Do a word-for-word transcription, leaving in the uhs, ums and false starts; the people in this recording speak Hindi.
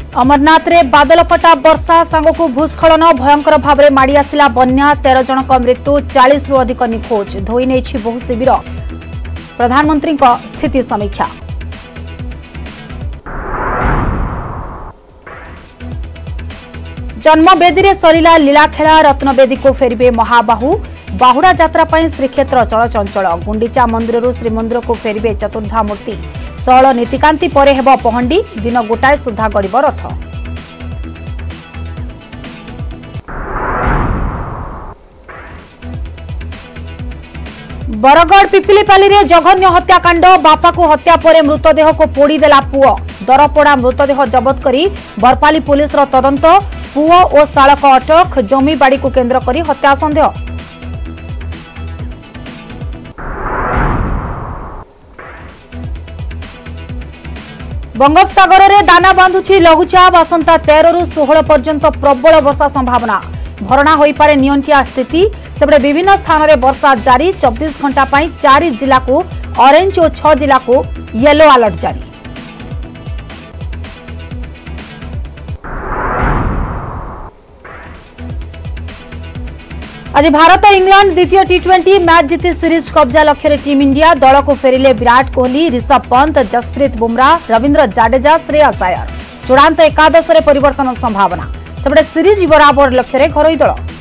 अमरनाथ रे बादल फटा वर्षा सांगकु भूस्खलन भयंकर भाव में माड़ी आसिला बन्या तेरह जनक मृत्यु चालीस रु अधिक निखोज धोई नेछि बहु शिविर प्रधानमंत्री स्थिति समीक्षा। जन्मवेदी रे सरिला लीलाखेला रत्नवेदी को फेरिबे महाबाहु बाहुड़ा यात्रा पर श्रीक्षेत्र चलचंचल गुंडीचा मंदिर श्रीमंदिर को फेरिबे चतुर्धा मूर्ति षोल नीतिकांति परे हेब पहंडी दिन गोटाए सुधा गड़ब रथ। बरगढ़ पिपिलीपाली रे जघन्य हत्याकांड बापा को हत्या पर मृतदेह को पोड़ी देला पुओ दरपोड़ा मृतदेह जबत करी बरपाली पुलिस रो तदंत पुओ और शालक अटक जमी बाड़ी को केंद्र करी हत्या संदेह। बंगोपसागर में दाना बांधुची लघुचाप आसंता तेरह रु सोलह पर्यंत प्रबल वर्षा संभावना भरणा होई पारे नियंत्रित स्थिति सेपटे विभिन्न स्थान में वर्षा जारी चौबीस घंटा पर चार जिला को ऑरेंज और छह जिला को येलो अलर्ट जारी। आज भारत इंग्लैंड द्वितीय टी ट्वेंटी मैच जीती सीरीज कब्जा लक्ष्य टीम इंडिया दल को फेरिले विराट कोहली ऋषभ पंत जसप्रीत बुमराह रविंद्र जाडेजा श्रेयस अय्यर चूड़ांत एकादश परिवर्तन संभावना सेपटे सीरीज बराबर लक्ष्य घरोई दल।